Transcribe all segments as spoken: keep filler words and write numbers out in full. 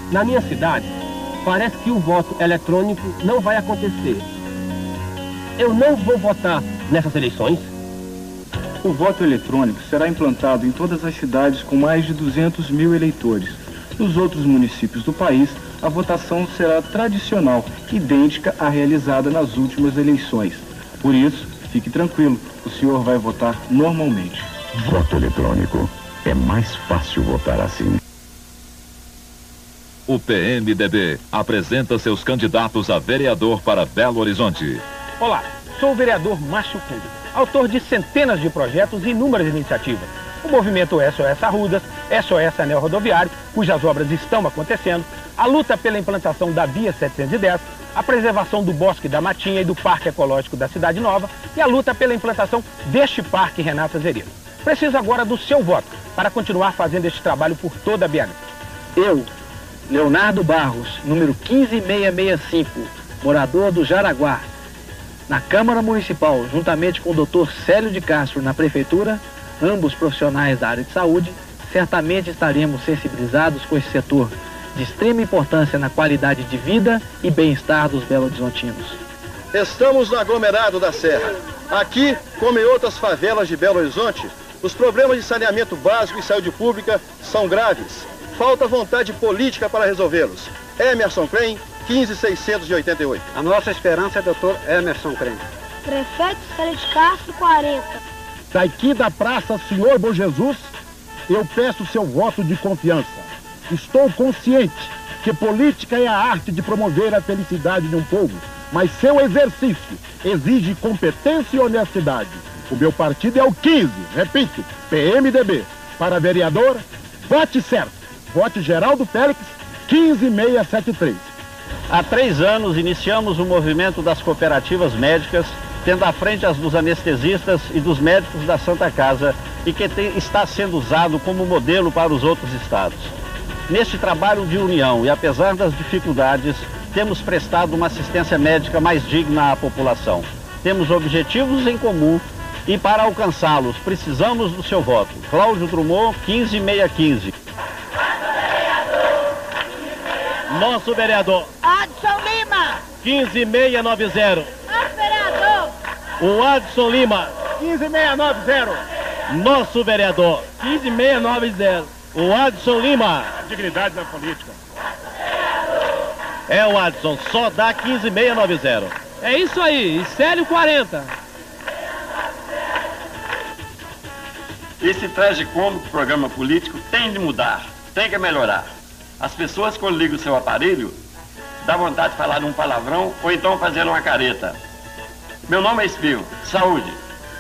Na minha cidade, parece que o voto eletrônico não vai acontecer. Eu não vou votar nessas eleições. O voto eletrônico será implantado em todas as cidades com mais de duzentos mil eleitores. Nos outros municípios do país, a votação será tradicional, idêntica à realizada nas últimas eleições. Por isso, fique tranquilo, o senhor vai votar normalmente. Voto eletrônico. É mais fácil votar assim. O P M D B apresenta seus candidatos a vereador para Belo Horizonte. Olá, sou o vereador Márcio Cury, autor de centenas de projetos e inúmeras iniciativas. O movimento S O S Arrudas, S O S Anel Rodoviário, cujas obras estão acontecendo, a luta pela implantação da Via setecentos e dez, a preservação do Bosque da Matinha e do Parque Ecológico da Cidade Nova e a luta pela implantação deste Parque Renata Zerino. Preciso agora do seu voto para continuar fazendo este trabalho por toda a B H. Eu, Leonardo Barros, número quinze mil seiscentos e sessenta e cinco, morador do Jaraguá, na Câmara Municipal, juntamente com o doutor Célio de Castro na Prefeitura, ambos profissionais da área de saúde, certamente estaremos sensibilizados com esse setor de extrema importância na qualidade de vida e bem-estar dos belo-horizontinos. Estamos no aglomerado da Serra. Aqui, como em outras favelas de Belo Horizonte, os problemas de saneamento básico e saúde pública são graves. Falta vontade política para resolvê-los. Emerson Crem, quinze mil seiscentos e oitenta e oito. A nossa esperança é doutor Emerson Crem. Prefeito Célio de Castro, quarenta. Daqui da Praça Senhor Bom Jesus, eu peço seu voto de confiança. Estou consciente que política é a arte de promover a felicidade de um povo, mas seu exercício exige competência e honestidade. O meu partido é o quinze, repito, P M D B. Para vereador, vote certo. Vote Geraldo Félix, quinze mil seiscentos e setenta e três. Há três anos iniciamos o movimento das cooperativas médicas, tendo à frente as dos anestesistas e dos médicos da Santa Casa, e que tem, está sendo usado como modelo para os outros estados. Neste trabalho de união e apesar das dificuldades, temos prestado uma assistência médica mais digna à população. Temos objetivos em comum e para alcançá-los precisamos do seu voto. Cláudio Drummond, quinze mil seiscentos e quinze. Nosso vereador Adson Lima. quinze mil seiscentos e noventa. Nosso vereador O Adson Lima. quinze mil seiscentos e noventa. Nosso vereador quinze mil seiscentos e noventa. O Adson Lima. Dignidade na política. É o Adson, só dá quinze mil seiscentos e noventa. É isso aí, e Célio quarenta. Esse tragicômico programa político tem de mudar, tem que melhorar. As pessoas, quando ligam o seu aparelho, dá vontade de falar um palavrão ou então fazer uma careta. Meu nome é Espio. Saúde.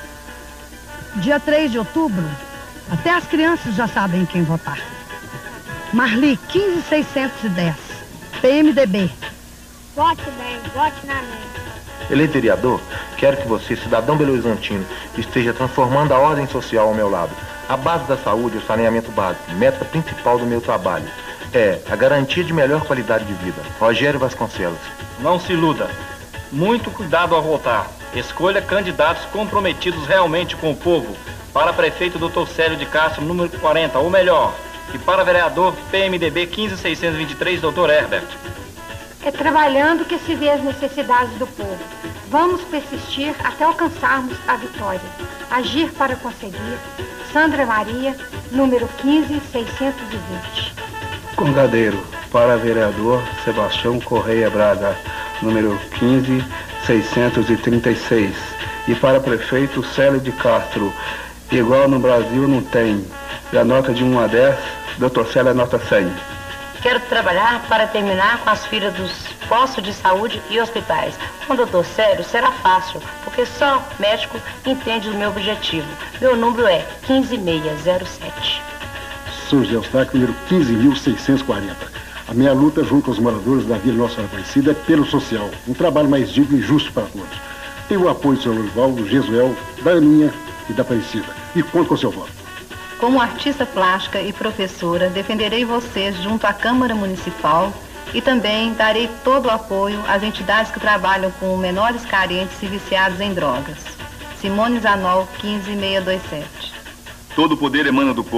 Dia três de outubro, até as crianças já sabem quem votar. Marli, quinze mil seiscentos e dez, P M D B. Vote bem, vote na mente. Eleito vereador, quero que você, cidadão belo-horizontino, esteja transformando a ordem social ao meu lado. A base da saúde e o saneamento básico, meta principal do meu trabalho, é a garantia de melhor qualidade de vida. Rogério Vasconcelos. Não se iluda. Muito cuidado ao votar. Escolha candidatos comprometidos realmente com o povo. Para prefeito, doutor Célio de Castro, número quarenta, ou melhor. E para vereador, P M D B quinze mil seiscentos e vinte e três, doutor Herbert. É trabalhando que se vê as necessidades do povo. Vamos persistir até alcançarmos a vitória. Agir para conseguir. Sandra Maria, número quinze mil seiscentos e vinte. Congadeiro, para vereador, Sebastião Correia Braga, número quinze mil seiscentos e trinta e seis. E para prefeito, Célio de Castro, igual no Brasil não tem. E a nota de um a dez, doutor Célio é nota cem. Quero trabalhar para terminar com as filas dos postos de saúde e hospitais. Com o doutor Célio será fácil, porque só médico entende o meu objetivo. Meu número é quinze mil seiscentos e sete. Sou José Eustáquio, número quinze mil seiscentos e quarenta. A minha luta junto aos moradores da Vila Nossa Senhora Aparecida é pelo social, um trabalho mais digno e justo para todos. Tenho o apoio do senhor Lurival, do Jesuel, da Aninha e da Aparecida. E conto com o seu voto. Como artista plástica e professora, defenderei vocês junto à Câmara Municipal e também darei todo o apoio às entidades que trabalham com menores carentes e viciados em drogas. Simone Zanol, quinze mil seiscentos e vinte e sete. Todo o poder emana do povo.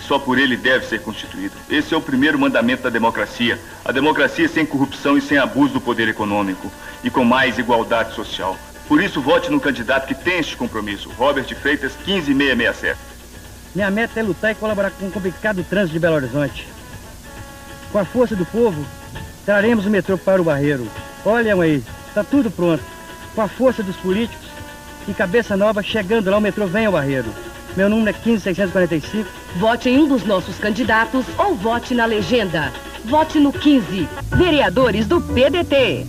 só por ele deve ser constituído. Esse é o primeiro mandamento da democracia. A democracia sem corrupção e sem abuso do poder econômico e com mais igualdade social. Por isso, vote no candidato que tem este compromisso, Robert Freitas, quinze mil seiscentos e sessenta e sete. Minha meta é lutar e colaborar com o complicado trânsito de Belo Horizonte. Com a força do povo, traremos o metrô para o Barreiro. Olham aí, está tudo pronto. Com a força dos políticos e cabeça nova, chegando lá o metrô vem ao Barreiro. Meu número é quinze mil seiscentos e quarenta e cinco. Vote em um dos nossos candidatos ou vote na legenda. Vote no quinze. Vereadores do P D T.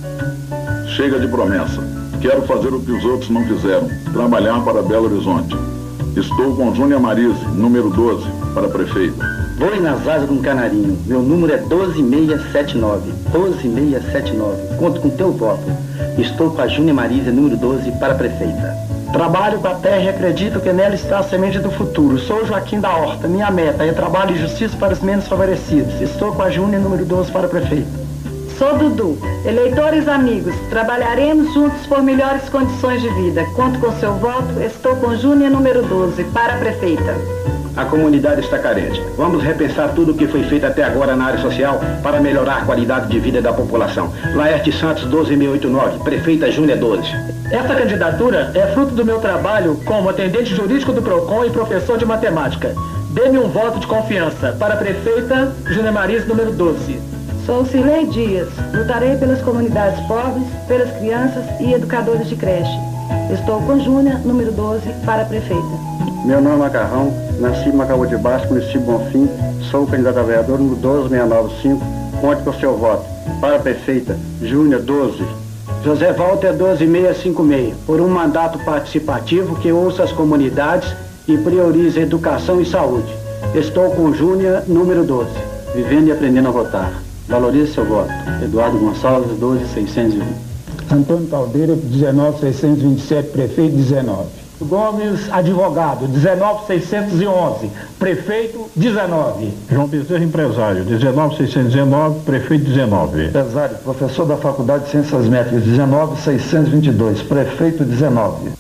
Chega de promessa. Quero fazer o que os outros não fizeram. Trabalhar para Belo Horizonte. Estou com Júnia Marise, número doze, para prefeita. Voe nas asas de um canarinho. Meu número é doze mil seiscentos e setenta e nove. doze mil seiscentos e setenta e nove. Conto com teu voto. Estou com a Júnia Marise, número doze, para prefeita. Trabalho com a terra e acredito que nela está a semente do futuro. Sou Joaquim da Horta. Minha meta é trabalho e justiça para os menos favorecidos. Estou com a Júnia, número doze, para prefeito. Sou Dudu. Eleitores amigos, trabalharemos juntos por melhores condições de vida. Conto com seu voto. Estou com Júnia, número doze, para prefeita. A comunidade está carente. Vamos repensar tudo o que foi feito até agora na área social para melhorar a qualidade de vida da população. Laerte Santos, doze mil oitenta e nove, prefeita Júnia, doze. Esta candidatura é fruto do meu trabalho como atendente jurídico do PROCON e professor de matemática. Dê-me um voto de confiança para a prefeita Júnia Marise, número doze. Sou Cirlei Dias. Lutarei pelas comunidades pobres, pelas crianças e educadores de creche. Estou com Júnia, número doze, para a prefeita. Meu nome é Macarrão, nasci em Macaú de Baixo, município Bonfim, sou candidato a vereador número doze mil seiscentos e noventa e cinco, conte com seu voto. Para a prefeita, Júnior, doze. José Walter, doze mil seiscentos e cinquenta e seis, por um mandato participativo que ouça as comunidades e priorize educação e saúde. Estou com Júnior, número doze. Vivendo e aprendendo a votar. Valorize seu voto. Eduardo Gonçalves, doze mil seiscentos e um. Antônio Caldeira, dezenove mil seiscentos e vinte e sete, prefeito, dezenove. Gomes, advogado, dezenove mil seiscentos e onze, prefeito, dezenove. João Bezerra, empresário, dezenove mil seiscentos e dezenove, prefeito, dezenove. Empresário, professor da Faculdade de Ciências Métricas, dezenove mil seiscentos e vinte e dois, prefeito, dezenove.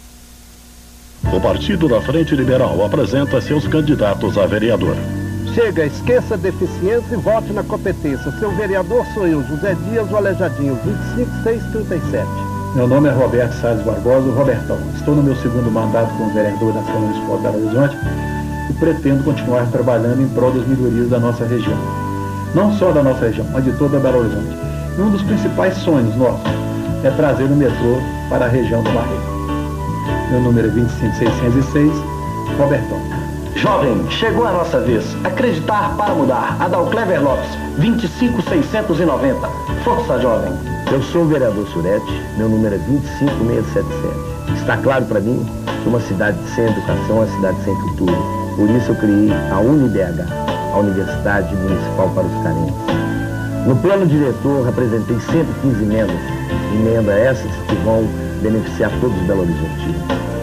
O Partido da Frente Liberal apresenta seus candidatos a vereador. Chega, esqueça a deficiência e vote na competência. Seu vereador sou eu, José Dias, o Aleijadinho, vinte e cinco mil seiscentos e trinta e sete. Meu nome é Roberto Salles Barbosa, o Robertão. Estou no meu segundo mandato como vereador na Câmara Municipal de Belo Horizonte e pretendo continuar trabalhando em prol das melhorias da nossa região. Não só da nossa região, mas de toda Belo Horizonte. E um dos principais sonhos nossos é trazer o metrô para a região do Barreiro. Meu número é vinte e cinco mil seiscentos e seis, Robertão. Jovem, chegou a nossa vez. Acreditar para mudar. Adalclever Lopes, vinte e cinco mil seiscentos e noventa. Força, jovem. Eu sou o vereador Surete, meu número é vinte e cinco mil seiscentos e setenta e sete. Está claro para mim que uma cidade sem educação é uma cidade sem futuro. Por isso eu criei a UniBH, a Universidade Municipal para os Carentes. No plano diretor, apresentei cento e quinze emendas, emendas essas que vão beneficiar todos os belo-horizontinos.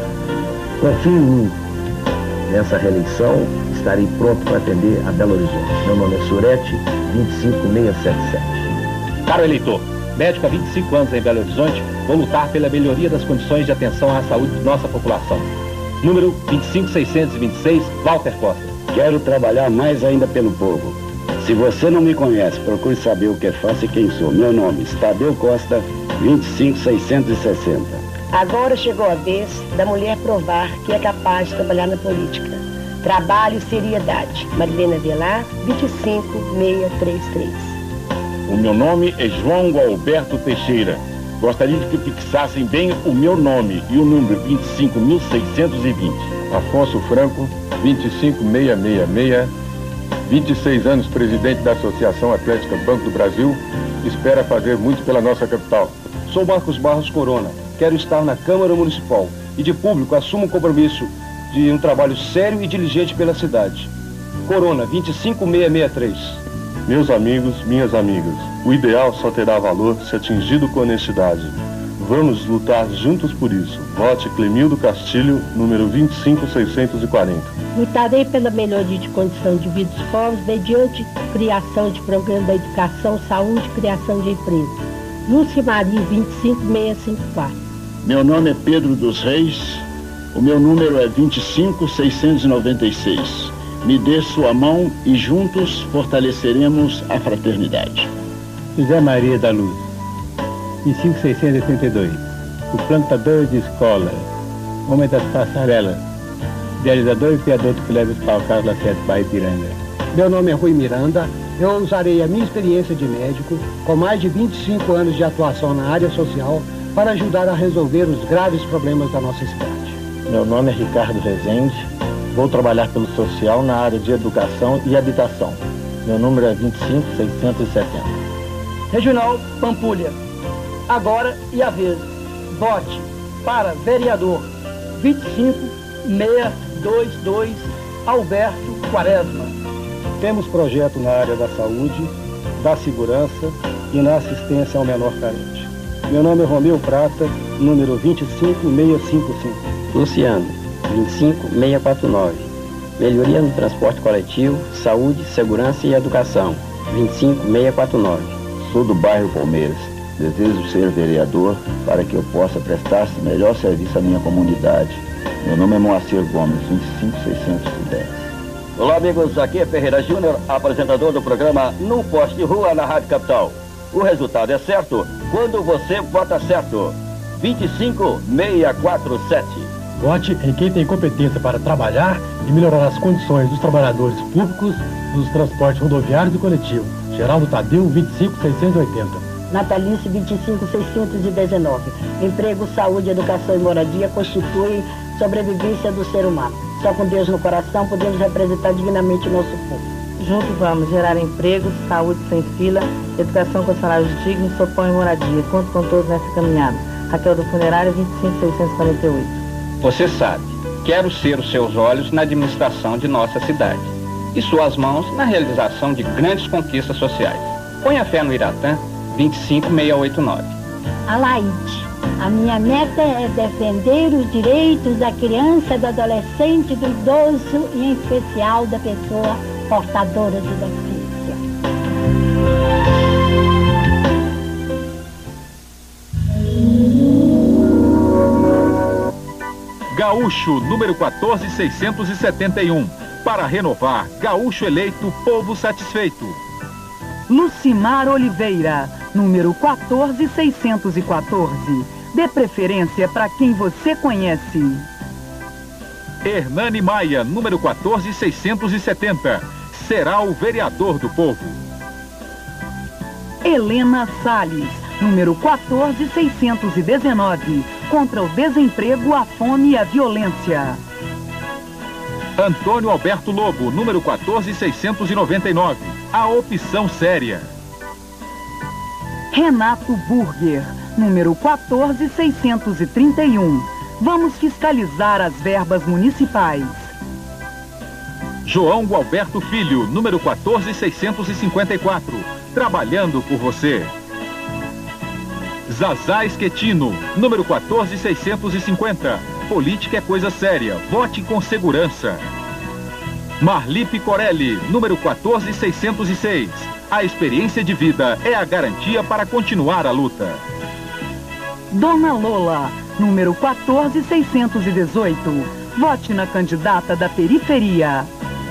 Confie em mim. Nessa reeleição, estarei pronto para atender a Belo Horizonte. Meu nome é Surete, vinte e cinco mil seiscentos e setenta e sete. Caro eleitor, médico há vinte e cinco anos em Belo Horizonte, vou lutar pela melhoria das condições de atenção à saúde de nossa população. Número vinte e cinco mil seiscentos e vinte e seis, Walter Costa. Quero trabalhar mais ainda pelo povo. Se você não me conhece, procure saber o que faço e quem sou. Meu nome é Tadeu Costa, vinte e cinco mil seiscentos e sessenta. Agora chegou a vez da mulher provar que é capaz de trabalhar na política. Trabalho e seriedade. Marilena Velar, vinte e cinco mil seiscentos e trinta e três. O meu nome é João Alberto Teixeira. Gostaria de que fixassem bem o meu nome e o número vinte e cinco mil seiscentos e vinte. Afonso Franco, vinte e cinco mil seiscentos e sessenta e seis, vinte e seis anos presidente da Associação Atlética Banco do Brasil, espera fazer muito pela nossa capital. Sou Marcos Barros Corona, quero estar na Câmara Municipal e de público assumo o compromisso de um trabalho sério e diligente pela cidade. Corona, vinte e cinco mil seiscentos e sessenta e três. Meus amigos, minhas amigas, o ideal só terá valor se atingido com honestidade. Vamos lutar juntos por isso. Vote Clemildo Castilho, número vinte e cinco mil seiscentos e quarenta. Lutarei pela melhoria de condição de vida dos povos mediante criação de programas da educação, saúde e criação de empresas. Lúcia Maria, vinte e cinco mil seiscentos e cinquenta e quatro. Meu nome é Pedro dos Reis, o meu número é vinte e cinco mil seiscentos e noventa e seis. Me dê sua mão e juntos fortaleceremos a fraternidade. José Maria da Luz, vinte e cinco mil seiscentos e oitenta e dois. O plantador de escola, homem das passarelas, idealizador e criador do Colégio Hospital Carlos Lacerda, Bahia Piranga. Meu nome é Rui Miranda. Eu usarei a minha experiência de médico, com mais de vinte e cinco anos de atuação na área social, para ajudar a resolver os graves problemas da nossa cidade. Meu nome é Ricardo Rezende. Vou trabalhar pelo social na área de educação e habitação. Meu número é vinte e cinco mil seiscentos e setenta. Regional Pampulha. Agora e a vez. Vote para vereador vinte e cinco mil seiscentos e vinte e dois, Alberto Quaresma. Temos projeto na área da saúde, da segurança e na assistência ao menor carente. Meu nome é Romeu Prata, número vinte e cinco mil seiscentos e cinquenta e cinco. Luciano, vinte e cinco mil seiscentos e quarenta e nove. Melhoria no transporte coletivo, saúde, segurança e educação. vinte e cinco mil seiscentos e quarenta e nove. Sou do bairro Palmeiras. Desejo ser vereador para que eu possa prestar melhor serviço à minha comunidade. Meu nome é Moacir Gomes, vinte e cinco mil seiscentos e dez. Olá, amigos. Aqui é Ferreira Júnior, apresentador do programa Num Poste de Rua na Rádio Capital. O resultado é certo quando você vota certo. vinte e cinco mil seiscentos e quarenta e sete. Vote em quem tem competência para trabalhar e melhorar as condições dos trabalhadores públicos dos transportes rodoviários e coletivos. Geraldo Tadeu, vinte e cinco mil seiscentos e oitenta. Natalice, vinte e cinco mil seiscentos e dezenove. Emprego, saúde, educação e moradia constituem sobrevivência do ser humano. Só com Deus no coração podemos representar dignamente o nosso povo. Juntos vamos gerar empregos, saúde sem fila, educação com salários dignos, sopão e moradia. Conto com todos nessa caminhada. Raquel do Funerário, vinte e cinco mil seiscentos e quarenta e oito. Você sabe, quero ser os seus olhos na administração de nossa cidade e suas mãos na realização de grandes conquistas sociais. Ponha fé no Iratã, vinte e cinco mil seiscentos e oitenta e nove. Alaide, a minha meta é defender os direitos da criança, do adolescente, do idoso e em especial da pessoa portadora de deficiência. Gaúcho, número quatorze mil seiscentos e setenta e um. Para renovar, Gaúcho eleito, povo satisfeito. Lucimar Oliveira, número quatorze mil seiscentos e quatorze. Dê preferência para quem você conhece. Hernani Maia, número quatorze mil seiscentos e setenta. Será o vereador do povo. Helena Salles, número quatorze mil seiscentos e dezenove. Contra o desemprego, a fome e a violência. Antônio Alberto Lobo, número quatorze mil seiscentos e noventa e nove. A opção séria. Renato Burger, número quatorze mil seiscentos e trinta e um. Vamos fiscalizar as verbas municipais. João Gualberto Filho, número quatorze mil seiscentos e cinquenta e quatro. Trabalhando por você. Zazá Esquetino, número quatorze mil seiscentos e cinquenta. Política é coisa séria, vote com segurança. Marli Picorelli, número quatorze mil seiscentos e seis. A experiência de vida é a garantia para continuar a luta. Dona Lola, número quatorze mil seiscentos e dezoito. Vote na candidata da periferia.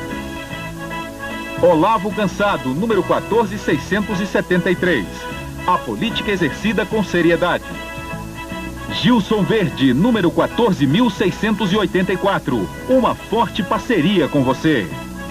Olavo Cansado, número quatorze mil seiscentos e setenta e três. A política exercida com seriedade. Gilson Verde, número quatorze mil seiscentos e oitenta e quatro. Uma forte parceria com você.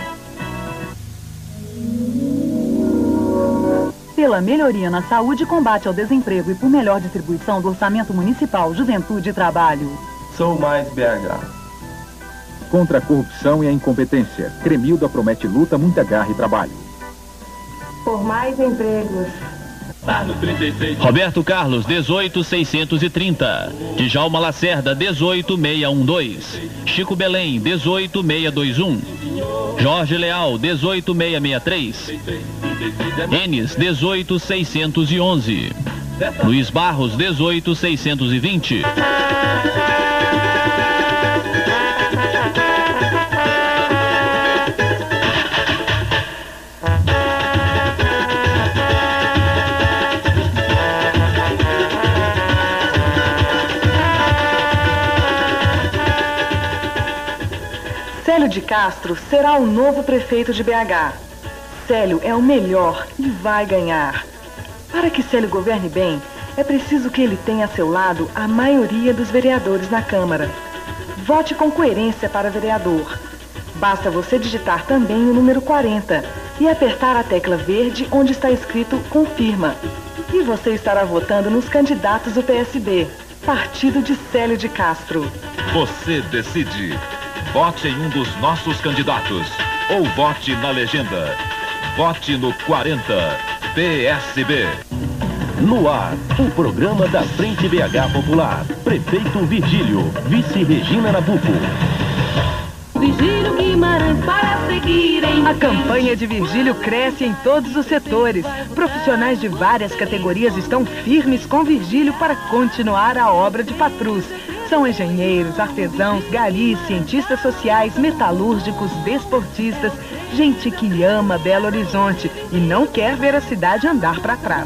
Pela melhoria na saúde, combate ao desemprego e por melhor distribuição do orçamento municipal, juventude e trabalho. Sou mais B H. Contra a corrupção e a incompetência, Cremilda promete luta, muita garra e trabalho. Por mais empregos. Roberto Carlos, dezoito mil seiscentos e trinta. Djalma Lacerda, dezoito mil seiscentos e doze. Chico Belém, dezoito mil seiscentos e vinte e um. Jorge Leal, dezoito mil seiscentos e sessenta e três. Enes, dezoito mil seiscentos e onze. Luiz Barros, dezoito mil seiscentos e vinte. Célio de Castro será o novo prefeito de B H. Célio é o melhor e vai ganhar. Para que Célio governe bem, é preciso que ele tenha a seu lado a maioria dos vereadores na Câmara. Vote com coerência para vereador. Basta você digitar também o número quarenta e apertar a tecla verde onde está escrito Confirma. E você estará votando nos candidatos do P S B, Partido de Célio de Castro. Você decide. Vote em um dos nossos candidatos ou vote na legenda. Vote no quarenta, P S B. No ar, o programa da Frente B H Popular. Prefeito Virgílio, vice Regina Nabuco. Virgílio Guimarães para seguir em... A campanha de Virgílio cresce em todos os setores. Profissionais de várias categorias estão firmes com Virgílio para continuar a obra de Patrus. São engenheiros, artesãos, garis, cientistas sociais, metalúrgicos, desportistas, gente que ama Belo Horizonte e não quer ver a cidade andar para trás.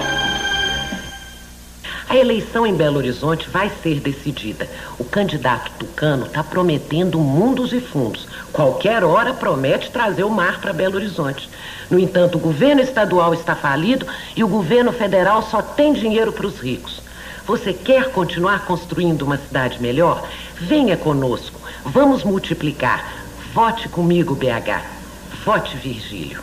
A eleição em Belo Horizonte vai ser decidida. O candidato tucano está prometendo mundos e fundos. Qualquer hora promete trazer o mar para Belo Horizonte. No entanto, o governo estadual está falido e o governo federal só tem dinheiro para os ricos. Você quer continuar construindo uma cidade melhor? Venha conosco. Vamos multiplicar. Vote comigo, B H. Vote Virgílio.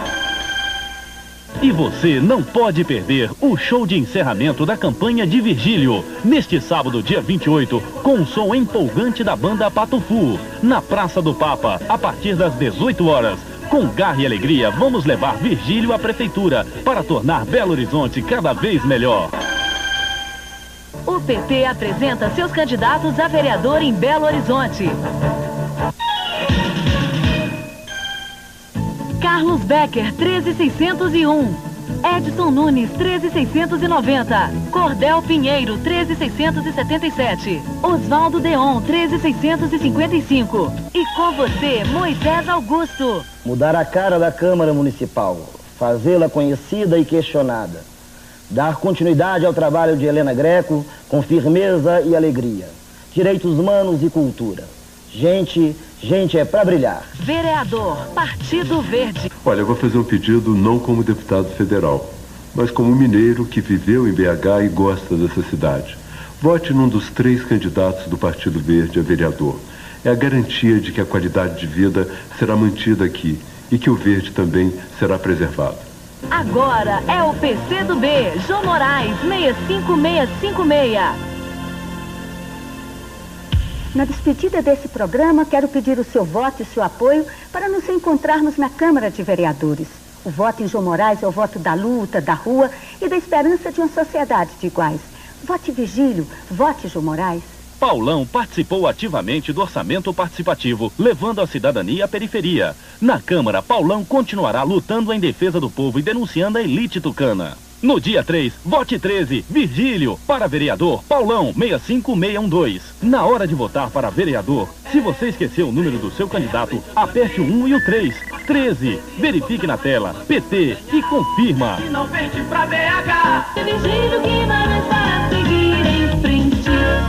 E você não pode perder o show de encerramento da campanha de Virgílio, neste sábado, dia vinte e oito, com o som empolgante da banda Patufu, na Praça do Papa, a partir das dezoito horas. Com garra e alegria, vamos levar Virgílio à prefeitura para tornar Belo Horizonte cada vez melhor. O P T apresenta seus candidatos a vereador em Belo Horizonte. Carlos Becker, treze mil seiscentos e um. Edson Nunes, treze mil seiscentos e noventa. Cordel Pinheiro, treze mil seiscentos e setenta e sete. Oswaldo Deon, treze mil seiscentos e cinquenta e cinco. E com você, Moisés Augusto. Mudar a cara da Câmara Municipal, fazê-la conhecida e questionada. Dar continuidade ao trabalho de Helena Greco com firmeza e alegria. Direitos humanos e cultura. Gente, gente é pra brilhar. Vereador, Partido Verde. Olha, eu vou fazer um pedido não como deputado federal, mas como mineiro que viveu em B H e gosta dessa cidade. Vote num dos três candidatos do Partido Verde a vereador. É a garantia de que a qualidade de vida será mantida aqui e que o verde também será preservado. Agora é o P C do B, João Moraes, seis cinco seis cinco seis. Na despedida desse programa, quero pedir o seu voto e seu apoio para nos encontrarmos na Câmara de Vereadores. O voto em João Moraes é o voto da luta, da rua e da esperança de uma sociedade de iguais. Vote Virgílio, vote João Moraes. Paulão participou ativamente do orçamento participativo, levando a cidadania à periferia. Na Câmara, Paulão continuará lutando em defesa do povo e denunciando a elite tucana. No dia três, vote treze, Virgílio, para vereador, Paulão, seis cinco seis um dois. Na hora de votar para vereador, se você esqueceu o número do seu candidato, aperte o um e o três. treze, verifique na tela, P T e confirma. E não vende pra B H. Virgílio Guimarães para seguir em frente.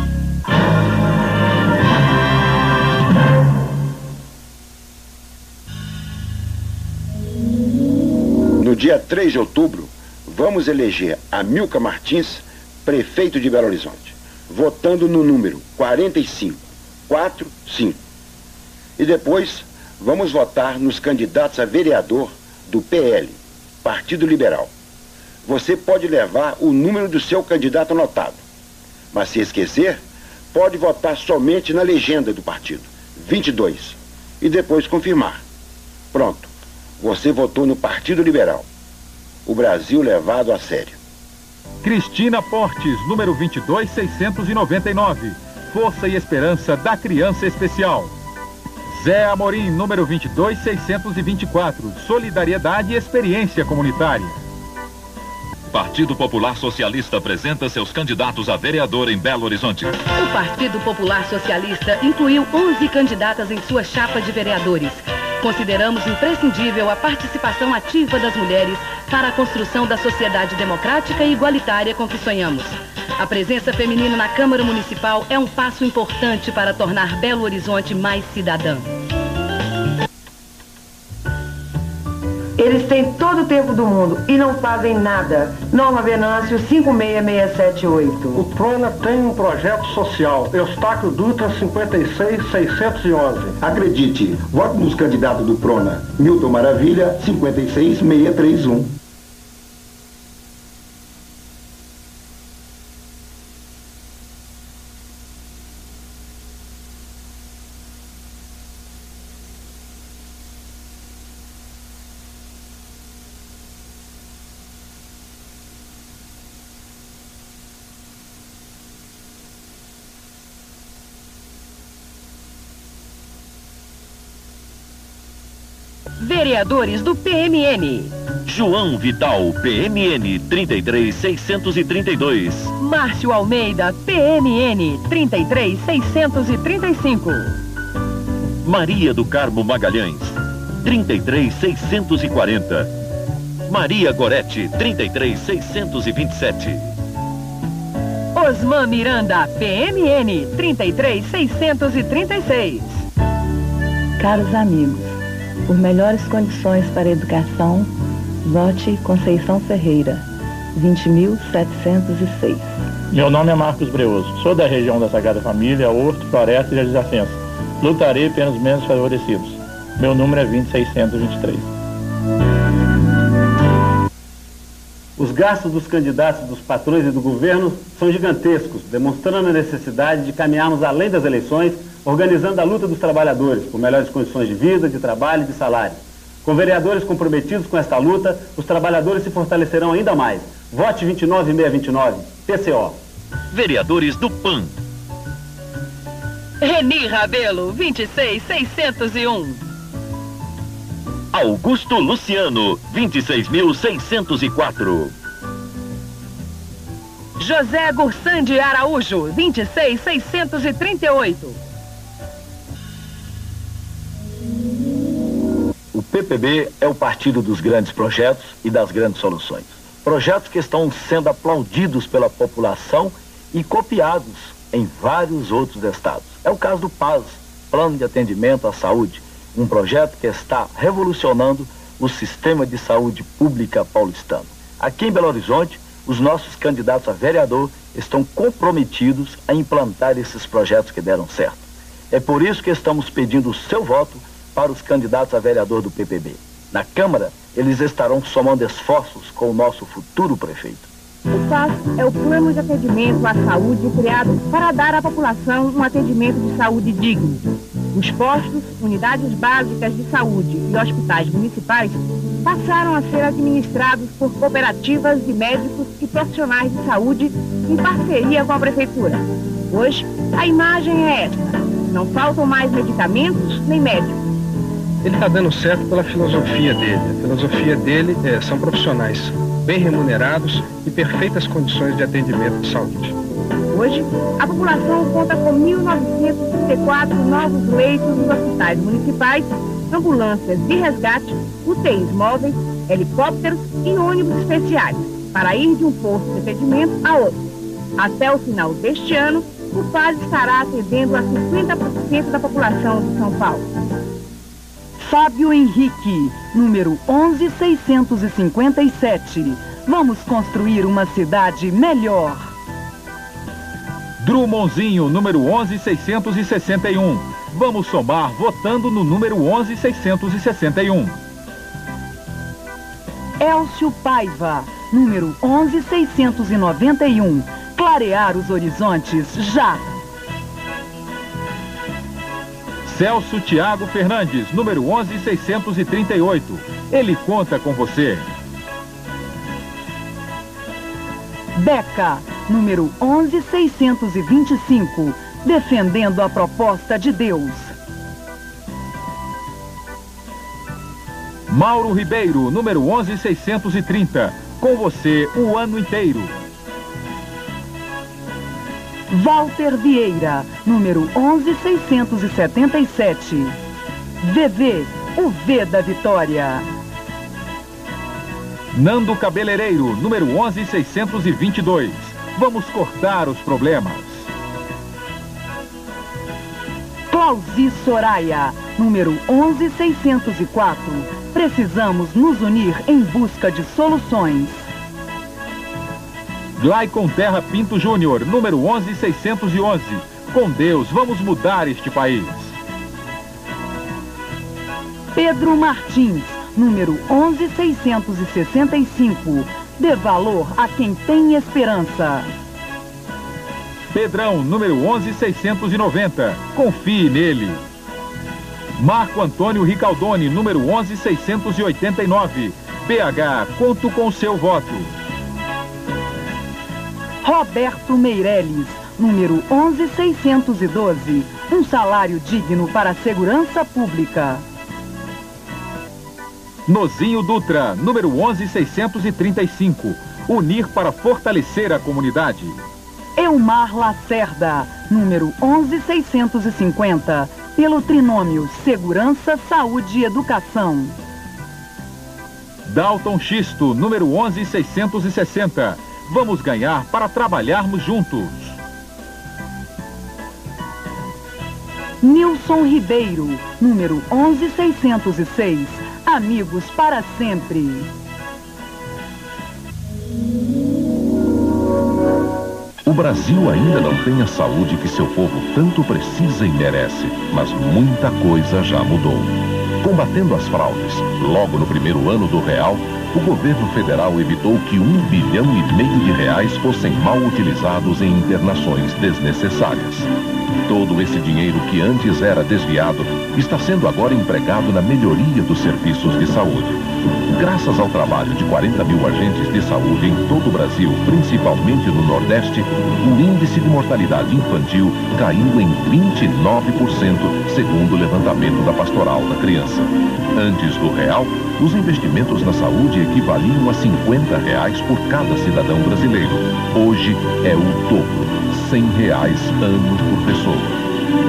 No dia três de outubro, vamos eleger Amilcar Martins, prefeito de Belo Horizonte, votando no número quarenta e cinco, quatro cinco. E depois, vamos votar nos candidatos a vereador do P L, Partido Liberal. Você pode levar o número do seu candidato anotado, mas se esquecer, pode votar somente na legenda do partido, vinte e dois, e depois confirmar. Pronto, você votou no Partido Liberal. O Brasil levado a sério. Cristina Portes, número vinte e dois, seiscentos e noventa e nove. Força e Esperança da Criança Especial. Zé Amorim, número vinte e dois, seiscentos e vinte e quatro. Solidariedade e Experiência Comunitária. Partido Popular Socialista apresenta seus candidatos a vereador em Belo Horizonte. O Partido Popular Socialista incluiu onze candidatas em sua chapa de vereadores. Consideramos imprescindível a participação ativa das mulheres para a construção da sociedade democrática e igualitária com que sonhamos. A presença feminina na Câmara Municipal é um passo importante para tornar Belo Horizonte mais cidadã. Eles têm todo o tempo do mundo e não fazem nada. Norma Venâncio, cinco seis seis sete oito. O Prona tem um projeto social. Eustáquio Dutra, cinquenta e seis seiscentos e onze. Acredite, vote nos candidatos do Prona. Milton Maravilha, cinquenta e seis seiscentos e trinta e um. Vereadores do P M N. João Vital, P M N, trinta e três seiscentos e trinta e dois. Márcio Almeida, P M N, trinta e três seiscentos e trinta e cinco. Maria do Carmo Magalhães, trinta e três seiscentos e quarenta. Maria Gorete, trinta e três seiscentos e vinte e sete. Osman Miranda, P M N, trinta e três seiscentos e trinta e seis. Caros amigos, por melhores condições para a educação, vote Conceição Ferreira, vinte mil setecentos e seis. Meu nome é Marcos Breoso, sou da região da Sagrada Família, Horto, Floresta e Jardim da Fença. Lutarei pelos menos favorecidos. Meu número é vinte seiscentos e vinte e três. Os gastos dos candidatos, dos patrões e do governo são gigantescos, demonstrando a necessidade de caminharmos além das eleições, organizando a luta dos trabalhadores por melhores condições de vida, de trabalho e de salário. Com vereadores comprometidos com esta luta, os trabalhadores se fortalecerão ainda mais. Vote vinte e nove seiscentos e vinte e nove, P C O. Vereadores do P A N. Reni Rabelo, vinte e seis seiscentos e um. Augusto Luciano, vinte e seis mil seiscentos e quatro. José Gursandi Araújo, vinte e seis seiscentos e trinta e oito. O P P B é o partido dos grandes projetos e das grandes soluções. Projetos que estão sendo aplaudidos pela população e copiados em vários outros estados. É o caso do P A S, Plano de Atendimento à Saúde, um projeto que está revolucionando o sistema de saúde pública paulistano. Aqui em Belo Horizonte, os nossos candidatos a vereador estão comprometidos a implantar esses projetos que deram certo. É por isso que estamos pedindo o seu voto para os candidatos a vereador do P P B. Na Câmara, eles estarão somando esforços com o nosso futuro prefeito. O P A S é o Plano de Atendimento à Saúde criado para dar à população um atendimento de saúde digno. Os postos, unidades básicas de saúde e hospitais municipais passaram a ser administrados por cooperativas de médicos e profissionais de saúde em parceria com a Prefeitura. Hoje, a imagem é esta. Não faltam mais medicamentos nem médicos. Ele está dando certo pela filosofia dele. A filosofia dele é, são profissionais bem remunerados e perfeitas condições de atendimento de saúde. Hoje, a população conta com mil novecentos e trinta e quatro novos leitos nos hospitais municipais, ambulâncias de resgate, U T Is móveis, helicópteros e ônibus especiais, para ir de um posto de atendimento a outro. Até o final deste ano, o P A S estará atendendo a cinquenta por cento da população de São Paulo. Fábio Henrique, número onze seiscentos e cinquenta e sete. Vamos construir uma cidade melhor. Drummondzinho, número onze seiscentos e sessenta e um. Vamos somar votando no número onze seiscentos e sessenta e um. Elcio Paiva, número onze seiscentos e noventa e um. Clarear os horizontes já. Celso Tiago Fernandes, número onze seiscentos e trinta e oito. Ele conta com você. Beca, número onze seiscentos e vinte e cinco. Defendendo a proposta de Deus. Mauro Ribeiro, número onze seiscentos e trinta. Com você o ano inteiro. Walter Vieira, número onze seiscentos e setenta e sete. V V, o V da vitória. Nando Cabeleireiro, número onze seiscentos e vinte e dois. Vamos cortar os problemas. Clauzi Soraya, número onze seiscentos e quatro. Precisamos nos unir em busca de soluções. Glaicon Terra Pinto Júnior, número onze seiscentos e onze. Com Deus, vamos mudar este país. Pedro Martins, número onze seiscentos e sessenta e cinco. Dê valor a quem tem esperança. Pedrão, número onze seiscentos e noventa. Confie nele. Marco Antônio Ricaldoni, número onze seiscentos e oitenta e nove. B H, conto com seu voto. Roberto Meirelles, número onze seiscentos e doze. Um salário digno para a segurança pública. Nozinho Dutra, número onze seiscentos e trinta e cinco. Unir para fortalecer a comunidade. Elmar Lacerda, número onze seiscentos e cinquenta. Pelo trinômio Segurança, Saúde e Educação. Dalton Xisto, número onze seiscentos e sessenta. Vamos ganhar para trabalharmos juntos. Nilson Ribeiro, número onze seiscentos e seis. Amigos para sempre. O Brasil ainda não tem a saúde que seu povo tanto precisa e merece, mas muita coisa já mudou. Combatendo as fraudes, logo no primeiro ano do real, o governo federal evitou que um bilhão e meio de reais fossem mal utilizados em internações desnecessárias. Todo esse dinheiro que antes era desviado está sendo agora empregado na melhoria dos serviços de saúde. Graças ao trabalho de quarenta mil agentes de saúde em todo o Brasil, principalmente no Nordeste, o índice de mortalidade infantil caiu em vinte e nove por cento, segundo o levantamento da Pastoral da Criança. Antes do real, os investimentos na saúde equivaliam a cinquenta reais por cada cidadão brasileiro. Hoje é o dobro, cem reais ano por pessoa.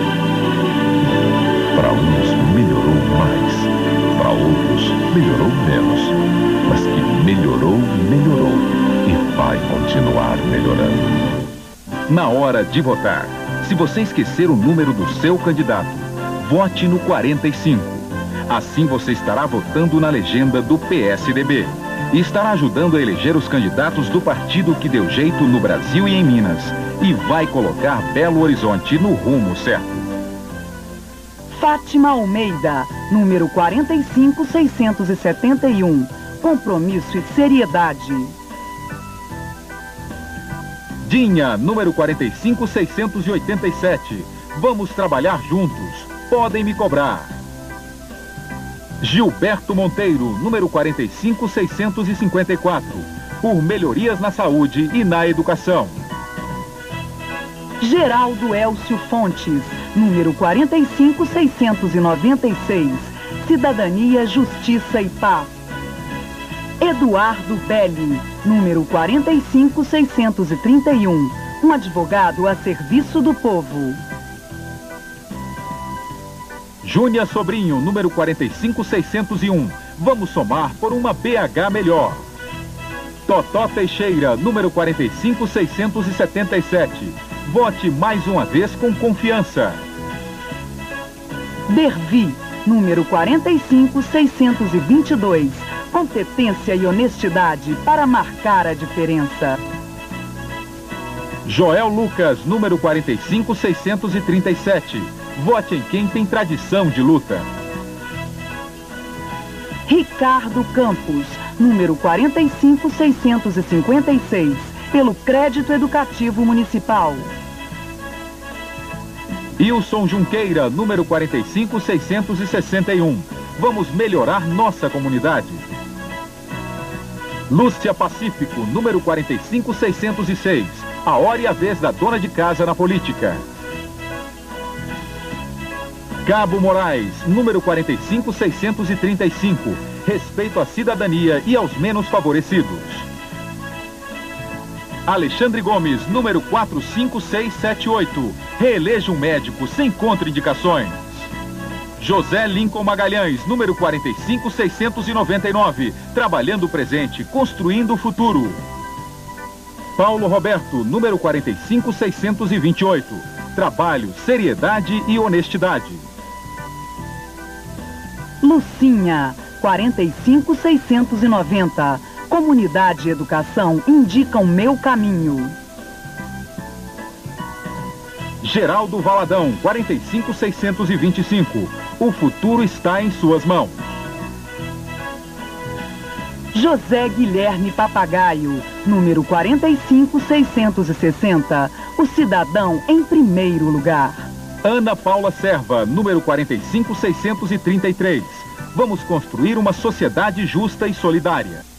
Para uns melhorou mais, para outros melhorou menos, mas que melhorou, melhorou e vai continuar melhorando. Na hora de votar, se você esquecer o número do seu candidato, vote no quarenta e cinco. Assim você estará votando na legenda do P S D B e estará ajudando a eleger os candidatos do partido que deu jeito no Brasil e em Minas e vai colocar Belo Horizonte no rumo certo. Fátima Almeida, número quarenta e cinco seiscentos e setenta e um. Compromisso e seriedade. Dinha, número quarenta e cinco seiscentos e oitenta e sete. Vamos trabalhar juntos. Podem me cobrar. Gilberto Monteiro, número quarenta e cinco seiscentos e cinquenta e quatro. Por melhorias na saúde e na educação. Geraldo Elcio Fontes, número quarenta e cinco seiscentos e noventa e seis. Cidadania, Justiça e Paz. Eduardo Belli, número quarenta e cinco seiscentos e trinta e um. Um advogado a serviço do povo. Júnia Sobrinho, número quarenta e cinco seiscentos e um. Vamos somar por uma B H melhor. Totó Teixeira, número quarenta e cinco seiscentos e setenta e sete. Vote mais uma vez com confiança. Dervi, número quarenta e cinco seiscentos e vinte e dois. Competência e honestidade para marcar a diferença. Joel Lucas, número quarenta e cinco seiscentos e trinta e sete. Vote em quem tem tradição de luta. Ricardo Campos, número quarenta e cinco seiscentos e cinquenta e seis. Pelo Crédito Educativo Municipal. Wilson Junqueira, número quarenta e cinco seiscentos e sessenta e um. Vamos melhorar nossa comunidade. Lúcia Pacífico, número quarenta e cinco seiscentos e seis. A hora e a vez da dona de casa na política. Cabo Moraes, número quarenta e cinco seiscentos e trinta e cinco. Respeito à cidadania e aos menos favorecidos. Alexandre Gomes, número quatro cinco seis sete oito. Reeleja um médico sem contraindicações. José Lincoln Magalhães, número quarenta e cinco seiscentos e noventa e nove. Trabalhando o presente, construindo o futuro. Paulo Roberto, número quarenta e cinco seiscentos e vinte e oito. Trabalho, seriedade e honestidade. Lucinha, quarenta e cinco, seiscentos e noventa. Comunidade e Educação indicam meu caminho. Geraldo Valadão, quarenta e cinco, seiscentos e vinte e cinco. O futuro está em suas mãos. José Guilherme Papagaio, número quarenta e cinco, seiscentos e sessenta. O cidadão em primeiro lugar. Ana Paula Serva, número quarenta e cinco, seiscentos e trinta e três. Vamos construir uma sociedade justa e solidária.